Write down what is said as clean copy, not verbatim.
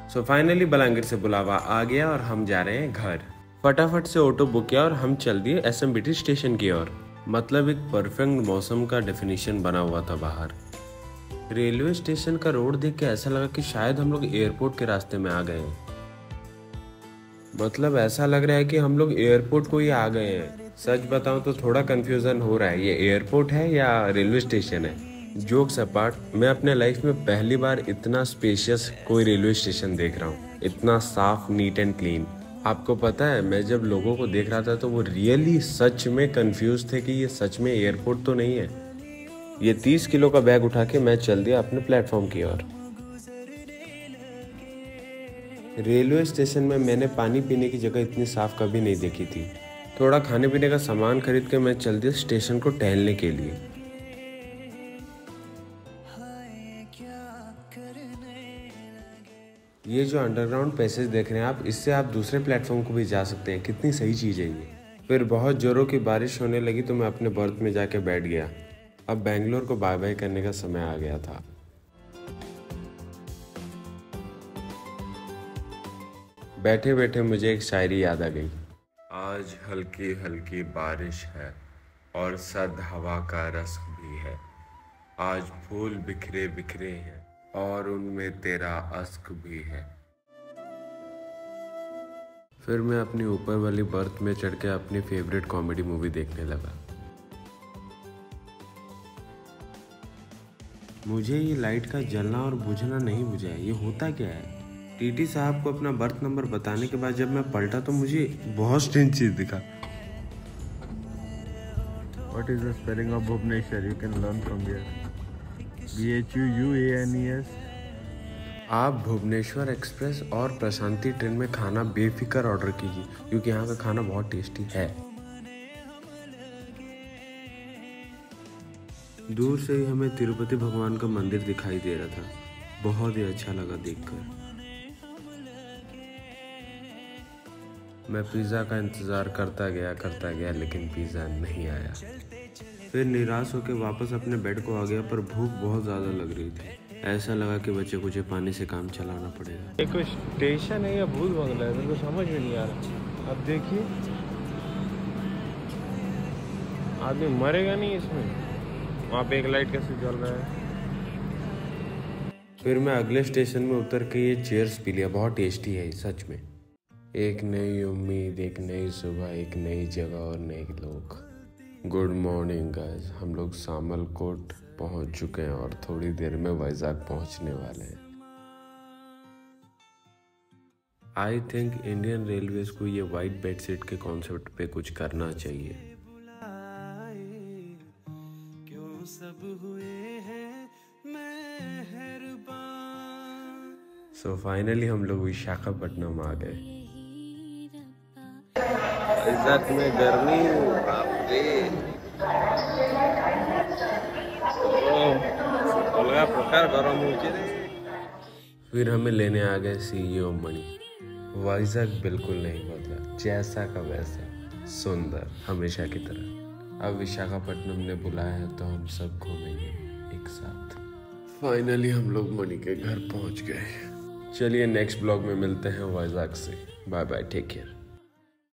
So finally Balangir से बुलावा आ गया और हम जा रहे हैं घर। फटाफट से ऑटो बुक किया और हम चल दिए एसएमबीटी स्टेशन की ओर। मतलब एक परफेक्ट मौसम का डेफिनेशन बना हुआ था बाहर। रेलवे स्टेशन का रोड देख के ऐसा लगा कि शायद हम लोग एयरपोर्ट के रास्ते में आ गए हैं। मतलब ऐसा लग रहा है कि हम लोग एयरपोर्ट को ही आ गए हैं। सच बताऊं तो थोड़ा कंफ्यूजन हो रहा है, ये एयरपोर्ट है या रेलवे स्टेशन है। जोक्स अपार्ट, मैं अपने लाइफ में पहली बार इतना स्पेशियस कोई रेलवे स्टेशन देख रहा हूँ, इतना साफ, नीट एंड क्लीन। आपको पता है, मैं जब लोगों को देख रहा था तो वो रियली सच में कंफ्यूज थे कि ये सच में एयरपोर्ट तो नहीं है। ये 30 किलो का बैग उठा के मैं चल दिया अपने प्लेटफॉर्म की ओर। रेलवे स्टेशन में मैंने पानी पीने की जगह इतनी साफ कभी नहीं देखी थी। थोड़ा खाने पीने का सामान खरीद के मैं चल दिया स्टेशन को टहलने के लिए। ये जो अंडरग्राउंड पैसेज देख रहे हैं आप, इससे आप दूसरे प्लेटफॉर्म को भी जा सकते हैं। कितनी सही चीज़ है ये। फिर बहुत जोरों की बारिश होने लगी तो मैं अपने बर्थ में जाके बैठ गया। अब बेंगलोर को बाय बाय करने का समय आ गया था। बैठे बैठे मुझे एक शायरी याद आ गई। आज हल्की हल्की बारिश है और सर्द हवा का रस्क भी है। आज फूल बिखरे बिखरे हैं और उनमें तेरा अश्क भी है। फिर मैं अपनी ऊपर वाली बर्थ में चढ़ के अपनी फेवरेट कॉमेडी मूवी देखने लगा। मुझे ये लाइट का जलना और बुझना नहीं बुझा है। ये होता क्या है? टीटी साहब को अपना बर्थ नंबर बताने के बाद जब मैं पलटा तो मुझे बहुत स्ट्रेंज चीज दिखा। What is the spelling of Bhubaneswar? You can learn from here. BHUUANES। आप भुवनेश्वर एक्सप्रेस और प्रशांति ट्रेन में खाना बेफिक्र ऑर्डर कीजिए, क्योंकि यहाँ का खाना बहुत टेस्टी है। दूर से ही हमें तिरुपति भगवान का मंदिर दिखाई दे रहा था। बहुत ही अच्छा लगा देखकर। मैं पिज़्ज़ा का इंतज़ार करता गया लेकिन पिज़्ज़ा नहीं आया। फिर निराश होकर वापस अपने बेड को आ गया, पर भूख बहुत ज़्यादा लग रही थी। ऐसा लगा कि बच्चे कुछ पानी से काम चलाना पड़ेगा। ये कोई स्टेशन है या भूत बंगला है, मेरे को समझ में नहीं आ रहा। अब देखिए, आदमी मरेगा नहीं इसमें। वहाँ पे एक लाइट कैसे जल रहा है। फिर मैं अगले स्टेशन में उतर के ये चेयर्स पी लिया। बहुत टेस्टी है सच में। एक नई उम्मीद, एक नई सुबह, एक नई जगह और नए लोग। गुड मॉर्निंग गाइस, हम लोग सामलकोट पहुंच चुके हैं और थोड़ी देर में वाइजाग पहुंचने वाले हैं। आई थिंक इंडियन रेलवेज को ये वाइट बेडशीट के कॉन्सेप्ट पे कुछ करना चाहिए। सो फाइनली हम लोग विशाखापट्टनम आ गए। इज्जत में गर्मी, बाप रे, अलगा प्रकार गरम होचे। फिर हमें लेने आ गए सीईओ मणि। वाइजाग बिल्कुल नहीं बदला, जैसा का वैसा, सुंदर हमेशा की तरह। अब विशाखापट्टनम ने बुलाया है तो हम सब घूमेंगे एक साथ। फाइनली हम लोग मणि के घर पहुंच गए। चलिए नेक्स्ट ब्लॉग में मिलते हैं वाइजाग से। Bye bye, take care.